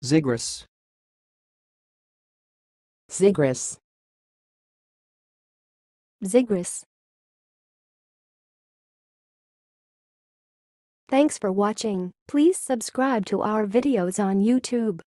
xigris, xigris, xigris. Thanks for watching. Please subscribe to our videos on YouTube.